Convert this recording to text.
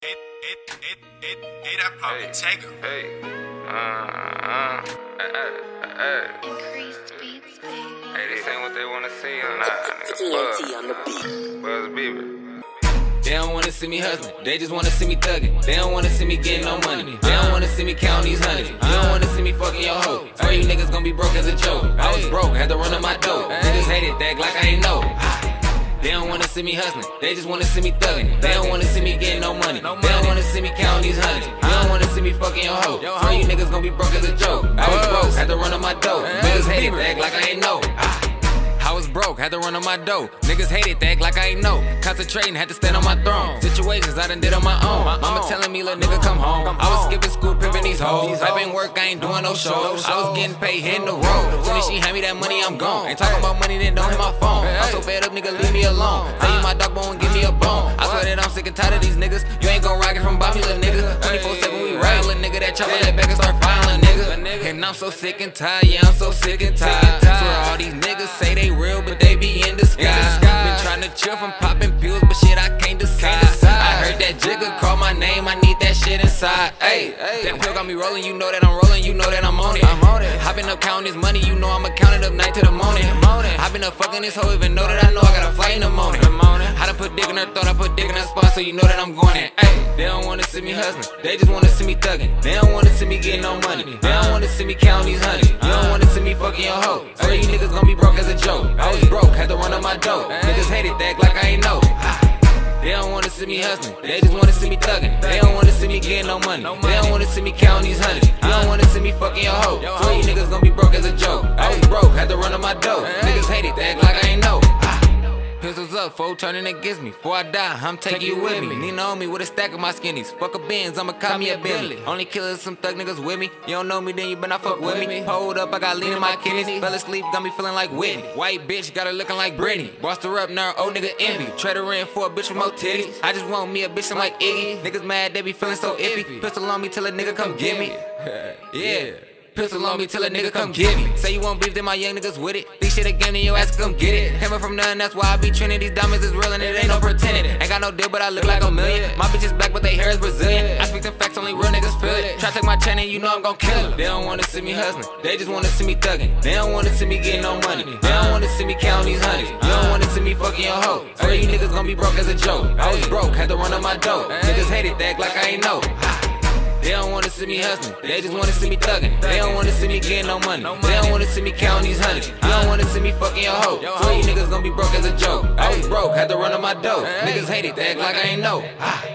That probably take him. Increased beats, baby. Hey, this ain't what they wanna see or not, nigga. on the beat. Buzz Bieber. They don't wanna see me hustling, they just wanna see me thugging. They don't wanna see me getting no money. They don't wanna see me counting these hundreds. You don't wanna see me fucking your hoe. Swear you niggas gon' be broke as a joke. I was broke, had to run on my dough. Niggas hated that like I ain't know. They don't wanna see me hustling, they just wanna see me thugging. They don't wanna see me getting no money. They don't wanna see me counting these hundreds. You don't wanna see me fucking your hoe. Swear you niggas gon' be broke as a joke. I was broke, had to run on my dough. Niggas hated that like I ain't know. I was broke, had to run on my dough. Niggas hated that like I ain't know. Concentrating, had to stand on my throne. Situations I done did on my own. Mama telling me, little nigga, come home. I was skipping school, pimping these hoes. I been work, I ain't doing no shows. I was getting paid, hitting the road. Soon as she hand me that money, I'm gone. Ain't talking about money, then don't hit my phone. I'm so fed up, nigga, leave me alone. Tell you my dog won't give me a bone. I swear that I'm sick and tired of these niggas. You ain't gon' rock it from Bobby, little nigga. 24/7 we ride, little nigga. That chopper that back and start filing, nigga. And I'm so sick and tired, yeah, I'm so sick and tired. Swear all these niggas say they real, but they be in disguise. Been tryna chill from popping pills, but shit I can't decide. I heard that Jigga call my name, I need that shit inside. Ayy, that pill got me rolling, you know that I'm rolling, you know that I'm on it. I been up counting this money, you know I'ma count it up night to the morning. I been up fucking this hoe, even know that I know I got a flight in the morning. I done put dick in her throat, I put dick in her spot, so you know that I'm going in. Ayy, they don't wanna see me hustling, they just wanna see me thugging. They don't wanna see me getting no money. They don't wanna see me counting these hundreds. You don't wanna see me fucking your hoe. Swear you niggas gon' be broke as a joke. I was broke, had to run on my dough. Niggas hated that like I ain't know. They don't wanna see me hustling, they just wanna see me thugging. They don't wanna see me getting no money. They don't wanna see me counting these hundreds. You don't wanna see me fucking your hoe. Swear you niggas gon' be broke as a joke. I was broke, had to run on my dough. Niggas hated that like I ain't know. Pistols up, foe turning against me. Before I die, I'm taking you with me. Nina on me with a stack of my skinnies. Fuck a Benz, I'ma call me a Bentley. Only killers, some thug niggas with me. You don't know me, then you better not fuck with me. Hold up, I got lean in my kidneys. Fell asleep, got me feeling like Whitney. White bitch, got her looking like Britney. Bossed her up, now her old nigga envy. Trade her in for a bitch with more titties. I just want me a bitch, I'm like Iggy. Niggas mad, they be feeling so iffy. Pistol on me till a nigga come get me. Yeah. Pistol on me till a nigga come get me. Say you want beef, then my young niggas with it. These shit again, then your ass come get it. Came up from nothing, that's why I be trending. These diamonds is real and it ain't no pretending. Ain't got no deal, but I look like a million. My bitch is black, but they hair is Brazilian. I speak the facts, only real niggas feel it. Try to take my chain and you know I'm gon' kill it. They don't wanna see me hustling, they just wanna see me thugging. They don't wanna see me getting no money. They don't wanna see me counting these hundreds. You don't wanna see me fucking your hoe. Swear you niggas gon' be broke as a joke. I was broke, had to run on my dough. Niggas hated that like I ain't know. They don't wanna see me hustling, they just wanna see me thugging. They don't wanna see me getting no money. They don't wanna see me counting these hundreds. You don't wanna see me fucking your hoe. Swear you niggas gon' be broke as a joke. I was broke, had to run on my dough. Niggas hated that like I ain't know.